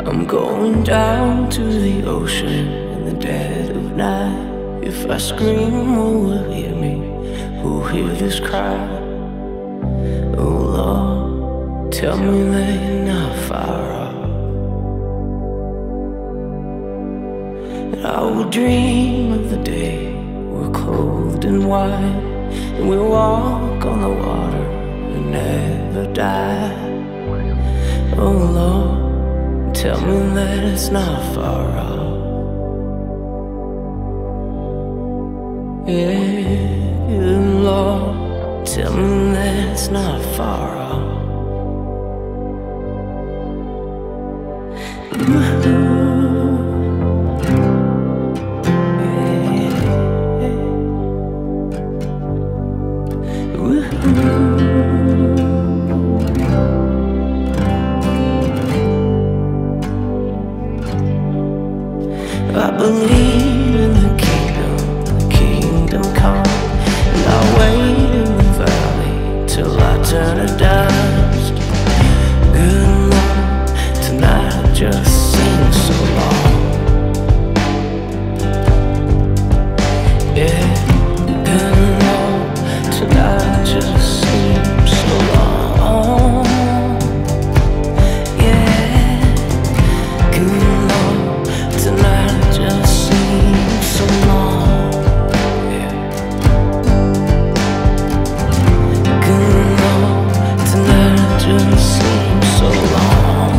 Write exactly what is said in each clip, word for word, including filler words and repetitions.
I'm going down to the ocean in the dead of night. If I scream, who will hear me? Who'll hear this cry? Oh Lord, tell me that you're not far off. And I will dream of the day we're clothed in white, and we'll walk on the water and never die. Oh Lord, tell me that it's not far off. Yeah, Lord, tell me that it's not far off. I believe in the kingdom, the kingdom come, and I wait in the valley till I turn to dust. Good Lord, tonight I just sing so long. Yeah, good Lord, tonight I just sing so long. Yeah, good Lord, tonight I just sing so long. Yeah, good Lord, tonight I just sing so long.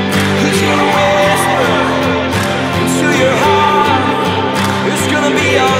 Be all